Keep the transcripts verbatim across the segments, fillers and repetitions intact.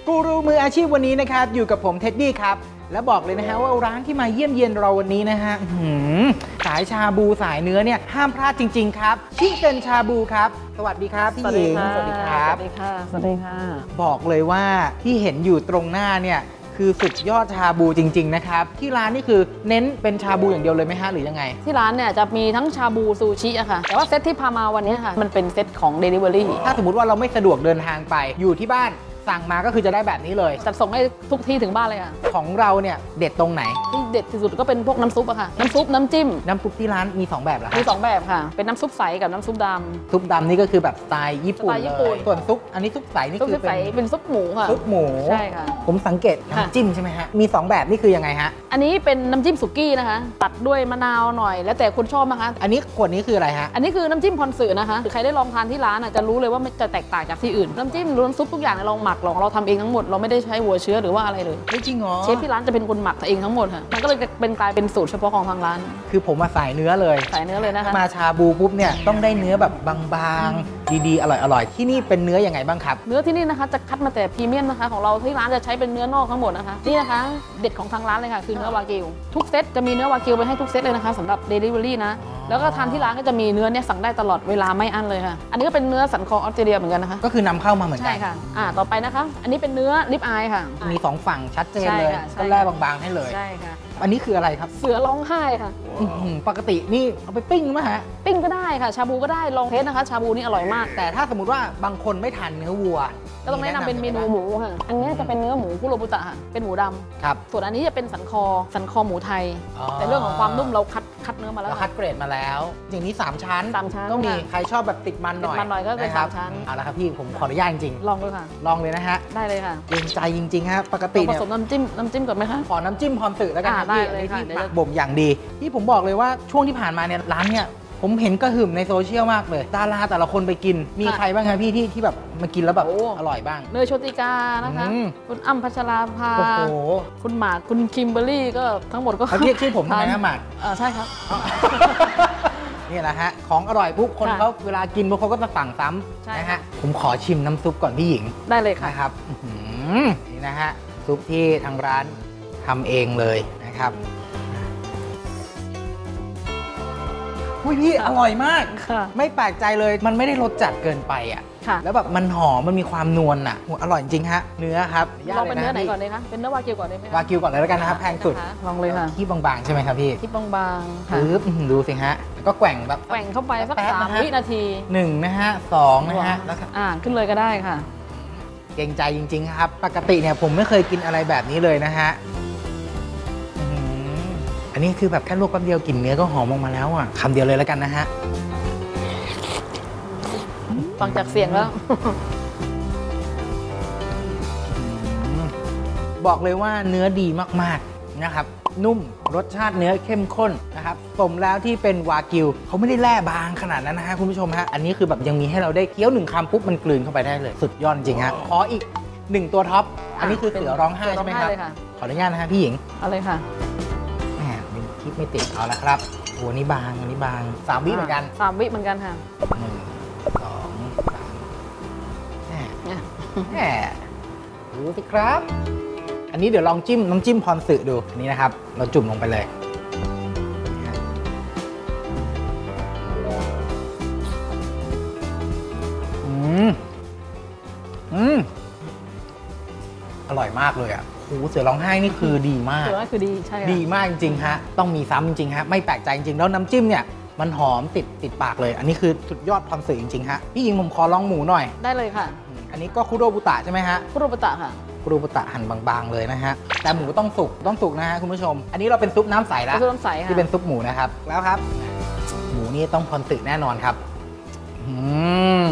กูรูมืออาชีพวันนี้นะครับอยู่กับผมเท็ดดี้ครับและบอกเลยนะฮะว่าร้านที่มาเยี่ยมเยียนเราวันนี้นะฮะสายชาบูสายเนื้อเนี่ยห้ามพลาดจริงๆครับชิเซนชาบูครับสวัสดีครับพี่หญิงสวัสดีครับสวัสดีค่ะสวัสดีค่ะบอกเลยว่าที่เห็นอยู่ตรงหน้าเนี่ยคือสุดยอดชาบูจริงๆนะครับที่ร้านนี่คือเน้นเป็นชาบูอย่างเดียวเลยไหมฮะหรือยังไงที่ร้านเนี่ยจะมีทั้งชาบูซูชิอะค่ะแต่ว่าเซตที่พามาวันนี้ค่ะมันเป็นเซตของ Delivery ถ้าสมมติว่าเราไม่สะดวกเดินทางไปอยู่ที่บ้านสั่งมาก็คือจะได้แบบนี้เลยจัดส่งให้ทุกที่ถึงบ้านเลยค่ะของเราเนี่ยเด็ดตรงไหนที่เด็ดที่สุดก็เป็นพวกน้ำซุปอะค่ะน้ำซุปน้ำจิ้มน้ำซุปที่ร้านมีสองแบบเหรอมีสองแบบค่ะเป็นน้ำซุปใสกับน้ำซุปดำซุปดำนี่ก็คือแบบสไตล์ญี่ปุ่นเลยส่วนซุปอันนี้ซุปใสนี่คือเป็นเป็นซุปหมูค่ะซุปหมูใช่ค่ะผมสังเกตน้ำจิ้มใช่ไหมฮะมีสองแบบนี่คือยังไงฮะอันนี้เป็นน้ำจิ้มสุกี้นะคะตัดด้วยมะนาวหน่อยแล้วแต่คนชอบนะคะอันนี้ขวดนี้คืออะไรฮะอันนี้คือน้ำจิ้มพรสื่อนะคะใครได้ลองทานที่ร้านจะรู้เลยว่ามันจะแตกต่างจากที่อื่นน้ำจิ้มน้ำซุปทุกอย่างเราหมักลองเราทำเองทั้งหมดเราไม่ได้ใช้หัวเชื้อหรือว่าอะไรเลยไม่จริงเหรอเชฟที่ร้านจะเป็นคนหมักเองทั้งหมดค่ะมันก็เลยเป็นกลายเป็นสูตรเฉพาะของทางร้านคือผมมาสายเนื้อเลยสายเนื้อเลยนะคะมาชาบูปุ๊บเนี่ยต้องได้เนื้อแบบบางๆดีๆอร่อยๆที่นี่เป็นเนื้อยังไงบ้างครับเนื้อที่นี่นะคะจะคัดมาแต่พรีเมียมนะคะของเราที่ร้านจะใช้เป็นเนื้อนอกทั้งหมดนะคะนี่นะคะเด็ดของทางร้านเลยค่ะคือเนื้อวากิวทุกเซตจะมีเนื้อวากิวไปให้ทุกเซตเลยนะคะสำหรับ Delivery นะแล้วก็ทานที่ร้านก็จะมีเนื้อเนี่ยสั่งได้ตลอดเวลาไม่อั้นเลยค่ะอันนี้ก็เป็นเนื้อสันคอออสเตรเลียเหมือนกันนะคะก็คือนำเข้ามาเหมือนกันใช่ค่ะอ่าต่อไปนะคะอันนี้เป็นเนื้อลิปอายค่ะมีสองฝั่งชัดเจนเลยก็แล่บางๆให้เลยใช่ค่ะอันนี้คืออะไรครับเสือร้องไห้ค่ะปกตินี่เอาไปปิ้งไหมฮะปิ้งก็ได้ค่ะชาบูก็ได้ลองเทสนะคะชาบูนี่อร่อยมากแต่ถ้าสมมติว่าบางคนไม่ทานเนื้อวัวก็ต้องแนะนำเป็นเมนูหมูค่ะอันนี้จะเป็นเนื้อหมูคุโรบุตะค่ะเป็นหมูดำครับส่วนอันนี้จะเป็นสันคอสันคอหมูไทยแต่เรื่องของความนุ่มเราคัดคัดเนื้อมาแล้วเราคัดเกรดมาแล้วอย่างนี้สามชั้นสามชั้นต้องมีใครชอบแบบติดมันหน่อยติดมันหน่อยก็เป็นสามชั้นเอาละครับพี่ผมขออนุญาตจริงลองเลยค่ะลองเลยนะฮะได้เลยค่ะเกรงใจจริงๆฮะปกติเนี่ยผสมน้ำจิ้มน้ำจิ้มก่อนไหมคะขอน้ำจิ้มพรสื่อแล้วกันได้เลยค่ะที่บ่มอย่างดีที่ผมบอกเลยว่าช่วงที่ผ่านมาเนี่ยร้านเนี่ยผมเห็นกระหึ่มในโซเชียลมากเลยดาราแต่ละคนไปกินมีใครบ้างครับพี่ที่ที่แบบมากินแล้วแบบอร่อยบ้างเนยโชติกานะคะคุณอ้ำพัชราภาคุณหมากคุณคิมเบอร์รี่ก็ทั้งหมดก็เขาเรียกชื่อผมทำไมนะหมากอ่าใช่ครับนี่แหละฮะของอร่อยปุ๊บคนเขาเวลากินพวกเขาก็จะสั่งซ้ำนะฮะผมขอชิมน้ำซุปก่อนพี่หญิงได้เลยค่ะนะครับนี่นะฮะซุปที่ทางร้านทำเองเลยนะครับอุ้ยพี่อร่อยมากไม่แปลกใจเลยมันไม่ได้รสจัดเกินไปอ่ะแล้วแบบมันหอมมันมีความนวลอ่ะอร่อยจริงฮะเนื้อครับเราเป็นเนื้อไหนก่อนเลยคะเป็นเนื้อวากิวก่อนเลยไหมวากิวก่อนเลยแล้วกันนะครับแพงสุดลองเลยค่ะที่บางๆใช่ไหมครับพี่ที่บางๆค่ะดูสิฮะก็แกว่งแบบแกว่งเข้าไปสักสามวินาทีหนึ่งนะฮะสองนะฮะแล้วอ่าขึ้นเลยก็ได้ค่ะเกรงใจจริงๆครับปกติเนี่ยผมไม่เคยกินอะไรแบบนี้เลยนะฮะอันนี้คือแบบแค่ลวกแป๊บเดียวกลิ่นเนื้อก็หอมออกมาแล้วอ่ะคำเดียวเลยแล้วกันนะฮะฟังจากเสียงแล้วบอกเลยว่าเนื้อดีมากๆนะครับนุ่มรสชาติเนื้อเข้มข้นนะครับสมแล้วที่เป็นวากิวเขาไม่ได้แล่บางขนาดนั้นนะฮะคุณผู้ชมฮะอันนี้คือแบบยังมีให้เราได้เคี้ยวหนึ่งคำปุ๊บมันกลืนเข้าไปได้เลยสุดยอดจริงฮะขออีกหนึ่งตัวท็อปอันนี้คือเสือร้องไห้ใช่ไหมครับขออนุญาตนะฮะพี่หญิงเอาเลยค่ะคลิปไม่ติดเอาละครับโอ้นี่บางอันนี้บางสามวิเหมือนกันสามวิเหมือนกันค่ะหนึ่งสองสามแหมดูสิครับอันนี้เดี๋ยวลองจิ้มน้ำจิ้มพรสื่อดูนี่นะครับเราจุ่มลงไปเลยอืมอืมอร่อยมากเลยอ่ะโอ้เสือร้องไห้นี่คือดีมากเสือคือดีใช่ดีมากจริงๆฮะต้องมีซ้ำจริงๆฮะไม่แปลกใจจริงๆแล้วน้ำจิ้มเนี่ยมันหอมติดติดปากเลยอันนี้คือสุดยอดความสื่อจริงๆฮะพี่หญิงผมขอลองหมูหน่อยได้เลยค่ะอันนี้ก็คุโรบุตะใช่ไหมฮะคุโรบุตะค่ะคุโรบุตะหั่นบางๆเลยนะฮะแต่หมูต้องสุกต้องสุกนะฮะคุณผู้ชมอันนี้เราเป็นซุปน้ำใสแล้วซุปน้ำใสค่ะที่เป็นซุปหมูนะครับแล้วครับหมูนี่ต้องพรสื่อแน่นอนครับอืม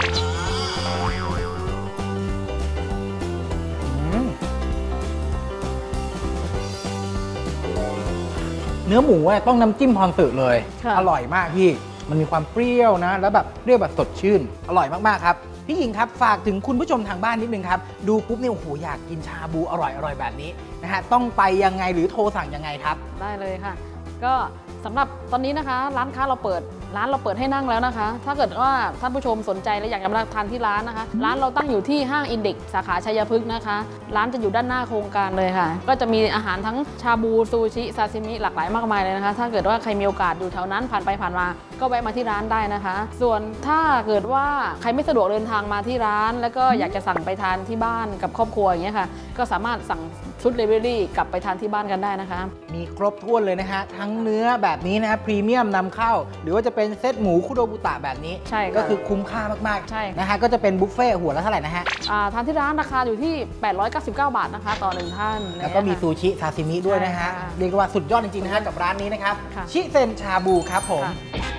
เนื้อหมูต้องน้ำจิ้มพรสื่อเลยอร่อยมากพี่มันมีความเปรี้ยวนะแล้วแบบเปรี้ยวแบบสดชื่นอร่อยมากๆครับพี่หญิงครับฝากถึงคุณผู้ชมทางบ้านนิดนึงครับดูปุ๊บเนี่ยโอ้โหอยากกินชาบูอร่อยอร่อยแบบนี้นะฮะต้องไปยังไงหรือโทรสั่งยังไงครับได้เลยค่ะก็สำหรับตอนนี้นะคะร้านค้าเราเปิดร้านเราเปิดให้นั่งแล้วนะคะ ถ้าเกิดว่าท่านผู้ชมสนใจและอยากจะมาทานที่ร้านนะคะร้านเราตั้งอยู่ที่ห้างอินเด็กซ์สาขาชัยพฤกษ์นะคะร้านจะอยู่ด้านหน้าโครงการเลยค่ะก็จะมีอาหารทั้งชาบูซูชิซาซิมิหลากหลายมากมายเลยนะคะถ้าเกิดว่าใครมีโอกาสอยู่แถวนั้นผ่านไปผ่านมาก็แวะมาที่ร้านได้นะคะ ส่วนถ้าเกิดว่าใครไม่สะดวกเดินทางมาที่ร้าน แล้วก็อยากจะสั่งไปทานที่บ้านกับครอบครัวอย่างเงี้ยค่ะก็สามารถสั่งชุดเดลิเวอรี่กลับไปทานที่บ้านกันได้นะคะมีครบถ้วนเลยนะฮะทั้งเนื้อแบบนี้นะพรีเมียมนำเข้าหรือว่าจะเป็นเซตหมูคุโรบุตะแบบนี้ใช่ก็คือคุ้มค่ามากๆใช่นะฮะก็จะเป็นบุฟเฟ่หัวละเท่าไหร่นะฮะทานที่ร้านราคาอยู่ที่แปดร้อยเก้าสิบเก้าบาทนะคะต่อหนึ่งท่านแล้วก็มีซูชิซาซิมิด้วยนะฮะเรียกว่าสุดยอดจริงๆนะฮะกับร้านนี้นะครับชิเซนชาบูครับผม